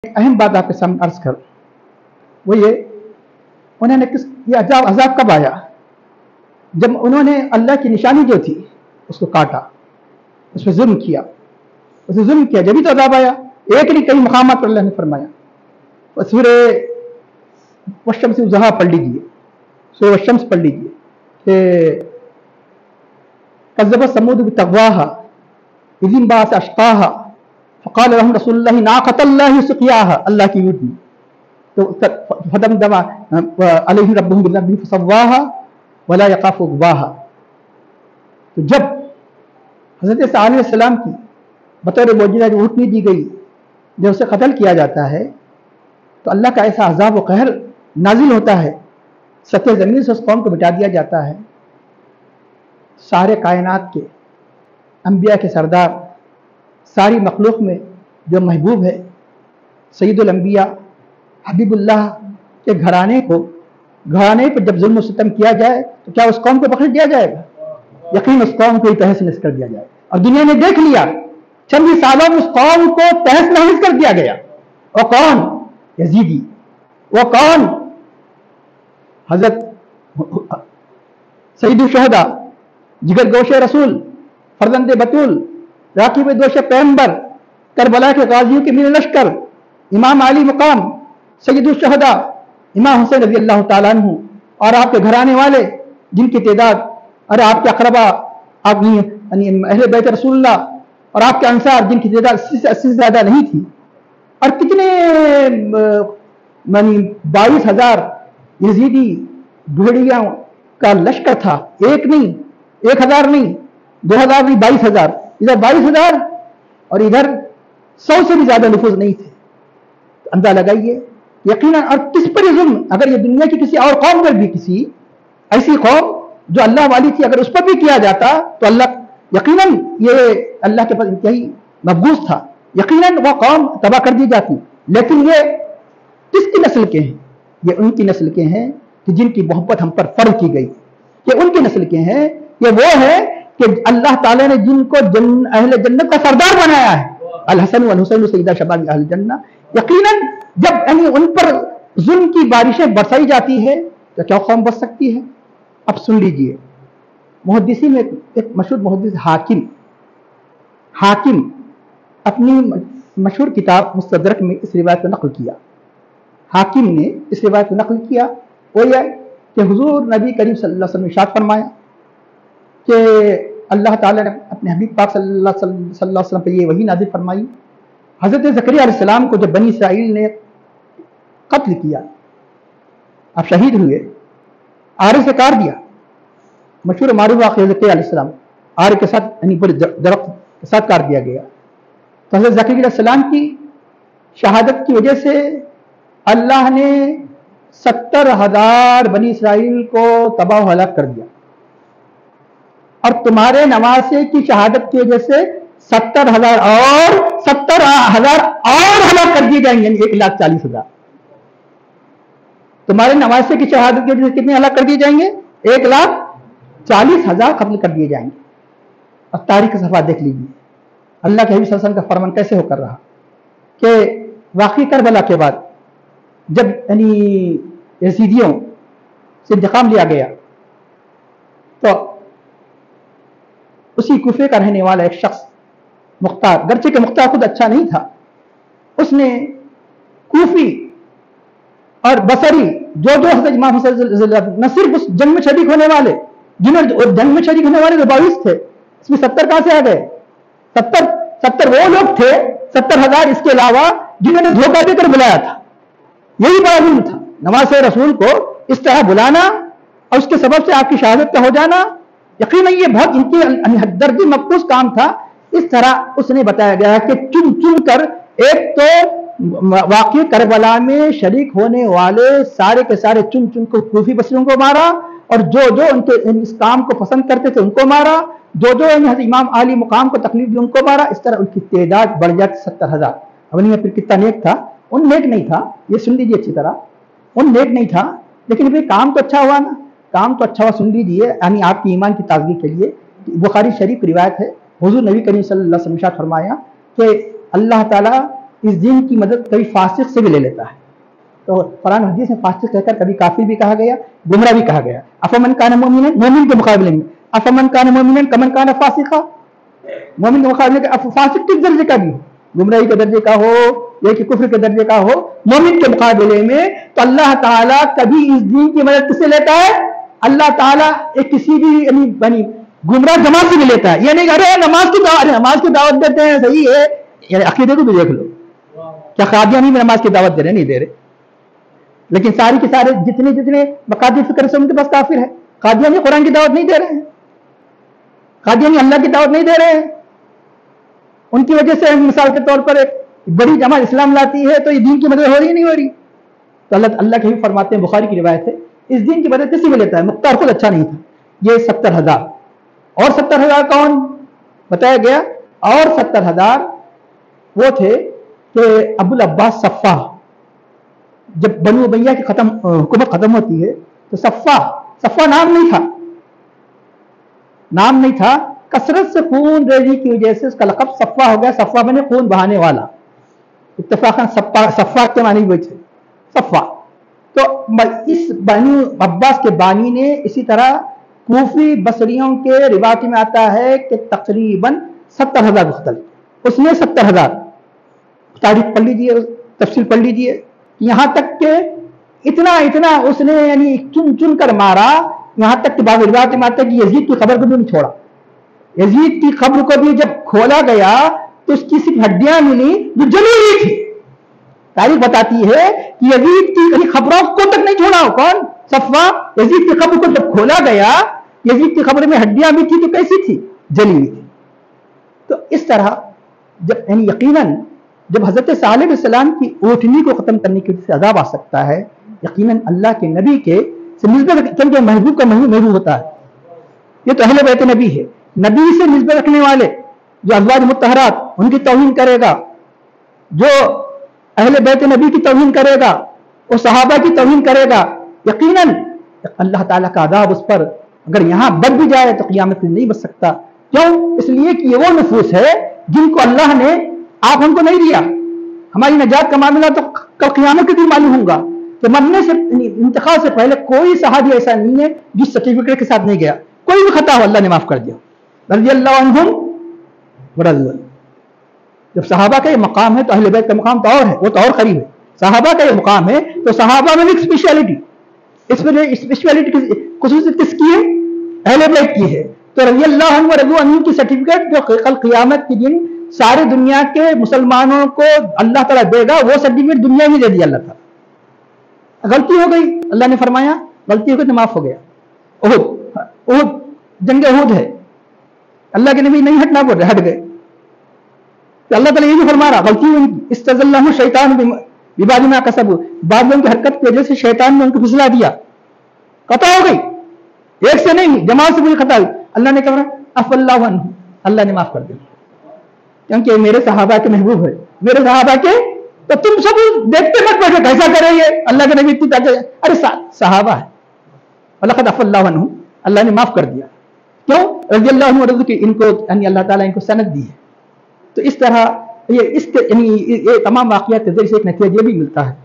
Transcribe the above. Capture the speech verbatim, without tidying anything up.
अहम बात आपके सामने अर्ज कर, वो ये उन्होंने किस ये अजाब अजाब कब आया? जब उन्होंने अल्लाह की निशानी जो थी उसको काटा, उस पर जुल्म किया, उसे जुल्म किया, जब भी तो अजाब आया। एक नहीं कई मकामात पर अल्लाह ने फरमाया। सूरे वशम्स ज़हा पढ़ लीजिए, सूरे वशम्स पढ़ लीजिए कि कज़्ज़बत समूद बितग़वाहा इज़ इंबअस अशक़ाहा फ़क़ाल लहुम रसूलुल्लाहि नाक़तल्लाहि सुक़याहा, अल्लाह की ऊँट तो फदमदम अलैहिम रब्बुहुम बिज़न्बिहिम फ़सव्वाहा वला यख़ाफ़ु उक़बाहा। तो जब हज़रत ईसा अलैहिस्सलाम की बतौर मौजूदा जो ऊँटनी दी गई, जब उसे कत्ल किया जाता है तो अल्लाह का ऐसा अज़ाब व कहर नाजिल होता है, सत्य ज़मीन से उस कौम को मिटा दिया जाता है। सारे कायनात के अंबिया के सरदार, सारी मखलूक में जो महबूब है, सैयदुल अंबिया हबीबुल्लाह के घराने को घराने पर जब जुल्म सितम किया जाए तो क्या उस कौम को पकड़ दिया जाएगा? यकीन उस कौम को ही तहस नहस कर दिया जाएगा। और दुनिया ने देख लिया, चंद ही सालों में उस कौम को तहस नहस कर दिया गया। वो कौन? यजीदी। वो कौन? हजरत सईदुल शुहदा, जिगर गोशे रसूल, फरजंदे बतूल, राकीब दोशे पैगंबर, करबला के गाजियों के मीर लश्कर, इमाम अली मुकाम, सईदुल शुहदा, इमाम हुसैन रज़ी अल्लाह ताला अन्हु, और आपके घराने वाले जिनकी तादाद, अरे आपके अकरबा, आप अहले बैत रसूलुल्लाह और आपके अंसार जिनकी तादाद अस्सी से अस्सी से ज्यादा नहीं थी, और कितने मानी बाईस हजार यजीदी भेड़ियों का लश्कर था। एक नहीं, एक हजार नहीं, दो हजार नहीं, बाईस हजार। इधर बाईस हजार और इधर सौ से भी ज्यादा नफूज नहीं थे। तो अंदाजा लगाइए यकीनन। और किस पर ये जुल्म? अगर ये दुनिया की किसी और कौम पर भी, किसी ऐसी कौम जो अल्लाह वाली थी, अगर उस पर भी किया जाता तो अल्लाह यकीनन ये अल्लाह के पास इंतहाई मबगूस था, यकीनन वो कौम तबाह कर दी जाती। लेकिन ये किसकी नस्ल के हैं? ये उनकी नस्ल के हैं कि जिनकी मोहब्बत हम पर फर्ज की गई। ये उनकी नस्ल के हैं। ये वो है कि अल्लाह ताला ने जिनको जन, अहले जन्नत का सरदार बनाया है, अल हसन वल हुसैन सैयदा शबाब अहल जन्नह। यकीनन जब यानी उन पर जुल्म की बारिशें बरसाई जाती है तो क्या कौम बच सकती है? अब सुन लीजिए, मुहद्दिसी में एक मशहूर मुहद्दिस हाकिम हाकिम अपनी मशहूर किताब मुस्तदरक में इस रिवायत को नकल किया। हाकिम ने इस रिवायत को नकल किया, वो यह कि हुजूर नबी करीम सल्लल्लाहु अलैहि वसल्लम ने इरशाद फरमाया कि अल्लाह ताला ने अपने हबीब पाक सल्लल्लाहु अलैहि वसल्लम पर ये वही नाज़िल फरमाई। हज़रत ज़करिया अलैहिस्सलाम को जब बनी इसराइल ने कत्ल किया, आप शहीद हुए, आरे से काट दिया। मशहूर मारूफ वाक़या ज़करिया अलैहिस्सलाम आरे के साथ यानी बड़े दरख्त के साथ काट दिया गया। तो हज़रत ज़करिया अलैहिस्सलाम की शहादत की वजह से अल्लाह ने सत्तर हजार बनी इसराइल को तबाह हलाक कर दिया, और तुम्हारे नवासे की शहादत की वजह से सत्तर हजार और सत्तर हजार और हलाक कर दिए जाएंगे, एक लाख चालीस हजार। तुम्हारे नवासे की शहादत की वजह से कितने हलाक कर दिए जाएंगे? एक लाख चालीस हजार कत्ल कर दिए जाएंगे। और तारीख का सफा देख लीजिए, अल्लाह के हबीब सल्लल्लाहु अलैहि वसल्लम का फरमान कैसे होकर रहा कि वाक़ई करबला के बाद जब यानी यजीदियों से इंतकाम लिया गया तो उसी कूफे का रहने वाला एक शख्स मुख्तार, गर्चे के मुख्तार खुद अच्छा नहीं था, उसने कूफी और बसरी जो जो हज़रत इमाम हुसैन न सिर्फ उस जंग में शरीक होने वाले, जिन्होंने जंग में शरीक होने वाले तो बाईस थे, इसमें सत्तर कहां से आ गए? सत्तर सत्तर वो लोग थे, सत्तर हजार इसके अलावा जिन्होंने धोखा देकर बुलाया था। यही बड़ा जुल्म था, नवासे रसूल को इस तरह बुलाना और उसके सबब से आपकी शहादत का हो जाना। यकीनन ये बहुत इनकी दर्दी मखसूस काम था। इस तरह उसने बताया गया कि चुन चुन कर, एक तो वाक़ई करबला में शरीक होने वाले सारे के सारे चुन चुन को कूफी बसरियों को मारा, और जो जो उनके इस काम को पसंद करते थे उनको मारा, जो जो इमाम अली मुकाम को तकलीफ दी उनको मारा। इस तरह उनकी तादाद बढ़ जाती सत्तर हजार। अब नहीं फिर कितना नेक था? उन नेक नहीं था, ये सुन लीजिए अच्छी तरह, उन नेक नहीं था, लेकिन फिर काम तो अच्छा हुआ ना, काम तो अच्छा हुआ। सुन लीजिए, यानी आपकी ईमान की ताजगी के लिए बुखारी शरीफ रिवायत है, हुजूर नबी करीम सल्लल्लाहु अलैहि वसल्लम ने फरमाया कि अल्लाह ताला اس دین کی مدد کبھی فاسق سے بھی لے لیتا ہے. تو قرآن حدیث میں فاسق کہہ کر کبھی کافر بھی کہا گیا, گمراہ بھی کہا گیا. افمن کان مومنا, مومن کے مقابلے میں افمن کان مومنا کمن کان فاسقا, مومن کے مقابلے میں فاسق کس درجے کا بھی ہو, گمراہی کے درجے کا ہو یا کہ کفر کے درجے کا ہو, مومن کے مقابلے میں تو اللہ تعالیٰ کبھی اس دین کی مدد کس سے لیتا ہے؟ اللہ تعالیٰ ایک کسی بھی یعنی گمراہ جماعت سے بھی لیتا ہے. یہ نہیں ارے نماز کی دعوت نماز کی دعوت دیتے ہیں صحیح ہے, یعنی عقیدے کو بھی دیکھ لو, کیا قادیانی میں نماز کی دعوت دے رہے؟ نہیں دے رہے. لیکن ساری کے سارے جتنے جتنے مقادیر فکر سے ان کے پاس کافر ہے. قادیانی قرآن کی دعوت نہیں دے رہے ہیں, قادیانی اللہ کی دعوت نہیں دے رہے ہیں. ان کی وجہ سے مثال کے طور پر ایک بڑی جماعت اسلام لاتی ہے تو یہ دین کی مدد ہو رہی نہیں ہو رہی. تو اللہ اللہ کے بھی فرماتے ہیں, بخاری کی روایت ہے, اس دین کی مدد کسی میں لیتا ہے. مختار خود اچھا نہیں تھا. یہ ستر ہزار اور ستر ہزار کون بتایا گیا؟ اور ستر ہزار وہ تھے کہ ابو العباس صفا, جب بنو امیہ کی ختم حکومت ختم ہوتی ہے تو صفا صفا نام نہیں تھا, نام نہیں تھا, کثرت سے خون ریزی کی وجہ سے اس کا لقب صفا ہو گیا. صفا بنے خون بہانے والا, اتفاقاً صفا کے معنی وہ تھے صفا. تو اس بنو عباس کے بانی نے اسی طرح کوفی بصریوں کے روایت میں آتا ہے کہ تقریباً ستر ہزار مختلف, اس نے ستر ہزار تاریخ پڑھ لیجیے, تفصیل پڑھ لیجیے, یہاں تک کہ اتنا اتنا اس نے یعنی چن چن کر مارا, یہاں تک کہ بعض روایت میں آتا ہے کہ یزید کی قبر کو بھی نہیں چھوڑا. یزید کی قبر کو بھی جب کھولا گیا تو اس کی صرف ہڈیاں ملی جو جلی ہوئی تھی. تاریخ بتاتی ہے کہ یزید کی خبروں کو تک نہیں چھوڑا. کون؟ صفا. یزید کی قبر کو جب کھولا گیا, یزید کی قبر میں ہڈیاں بھی تھی تو کیسی تھی؟ جلی ہوئی تھی. تو اس طرح جب یعنی یقیناً جب حضرت صالح علیہ السلام کی اونٹنی کو ختم کرنے کی وجہ سے عذاب آ سکتا ہے, یقیناً اللہ کے نبی کے سے نسبت کیونکہ محبوب کا محبوب محبوب ہوتا ہے. یہ تو اہل بیت نبی ہے. نبی سے نسبت رکھنے والے جو ازواج مطہرات ان کی توہین کرے گا, جو اہل بیت نبی کی توہین کرے گا, وہ صحابہ کی توہین کرے گا, یقیناً اللہ تعالیٰ کا عذاب اس پر اگر یہاں بچ بھی جائے تو قیامت میں نہیں بچ سکتا. کیوں؟ اس لیے کہ یہ وہ نفوس ہے جن کو اللہ نے آپ ہم کو نہیں دیا. ہماری نجات کا معاملہ تو کل قیامت کے دن معلوم ہوگا. تو مرنے سے انتقال سے پہلے کوئی صحابی ایسا نہیں ہے جس سرٹیفکیٹ کے ساتھ نہیں گیا. کوئی بھی خطا ہو اللہ نے معاف کر دیا. رضی اللہ عنہم ورضوا عنہ. جب صحابہ کا یہ مقام ہے تو اہل بیت کا مقام تو اور ہے, وہ تو اور قریب ہے. صحابہ کا یہ مقام ہے تو صحابہ میں ایک اسپیشلٹی, اسپیشلٹی خصوصیت کس کی ہے؟ اہل بیت کی ہے. تو رضی اللہ عنہ ورضوا عنہ کی سرٹیفکیٹ جو کل قیامت کے دن سارے دنیا کے مسلمانوں کو اللہ تعالیٰ دے گا, وہ سرٹیفکیٹ دنیا میں دے دیا اللہ تعالیٰ. غلطی ہو گئی, اللہ نے فرمایا غلطی ہو گئی تو معاف ہو گیا. احد, احد جنگ احد ہے, اللہ کے نبی نہیں ہٹنا پڑ رہے, ہٹ گئے. تو اللہ تعالیٰ یہ بھی فرما رہا غلطی ہوئی, استزلہم شیطان ببعض ما کسبوا, بعض لوگوں کی حرکت کی وجہ سے شیطان نے ان کو پھسلا دیا, خطا ہو گئی, ایک سے نہیں جماعت سے مجھے خطا ہوئی. اللہ نے کہا عفا اللہ عنہ, اللہ نے معاف کر دیا, کیونکہ میرے صحابہ کے محبوب ہے, میرے صحابہ کے. تو تم سب دیکھتے مت بیٹھے کیسا کریں گے, اللہ کے نبی اتنی طاقت, ارے صحابہ ہے, ولقد عفا اللہ عنہ, اللہ نے معاف کر دیا. کیوں؟ رضی اللہ عنہ رضی ان کو یعنی اللہ تعالیٰ ان کو سند دی ہے. تو اس طرح یہ اس یعنی یہ تمام واقعات کے ذریعے سے ایک نتیجہ یہ بھی ملتا ہے